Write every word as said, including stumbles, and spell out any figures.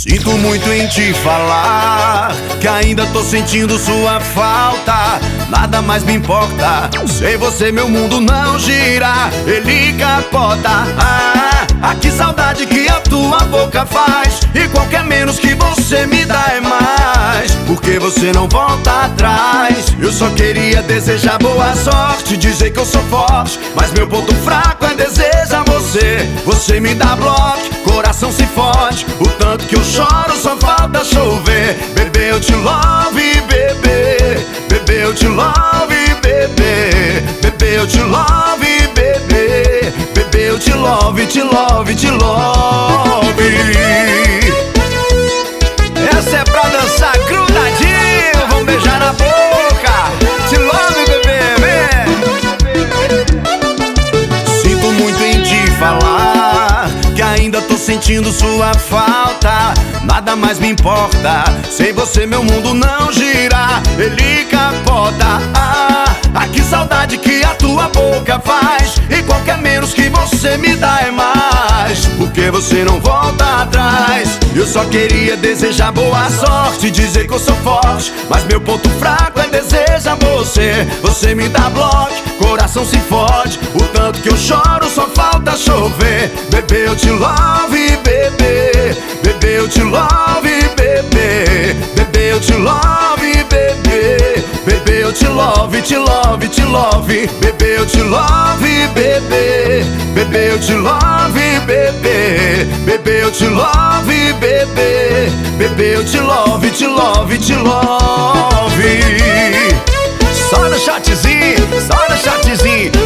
Sinto muito em te falar que ainda tô sentindo sua falta. Nada mais me importa, sem você meu mundo não gira, ele capota. Ah, ah, que saudade que a tua boca faz, e qualquer menos que você me dá é mais. Porque você não volta atrás. Eu só queria desejar boa sorte, dizer que eu sou forte, mas meu ponto fraco é desejar você. Você me dá bloco, coração se fode, o tanto que eu choro só falta chover. Bebê, eu te love, bebê. Bebê, eu te love, bebê. Bebê, eu te love, bebê. Bebê, eu te love, te love, te love. Essa é pra dançar grudadinho, vamos beijar na boca. Te love, bebê, vem. Sinto muito em te falar que ainda tô sentindo sua falta. Nada mais me importa, sem você meu mundo não gira, ele capota. Ah, ah, que saudade que a tua boca faz, e qualquer menos que você me dá é mais. Porque você não volta atrás. Eu só queria desejar boa sorte, dizer que eu sou forte, mas meu ponto fraco é desejar você. Você me dá bloco, coração se fode, o tanto que eu choro só falta chover. Bebê, eu te love, bebê. Bebê, eu te love, bebê. Bebê, eu te love, bebê. Bebê, eu te love, te love, te love. Bebê, eu te love, bebê. Bebê, eu te love, bebê. Bebê, eu te love, bebê. Bebê, eu te love, te love, te love. Só no chatzinho, só no chatzinho.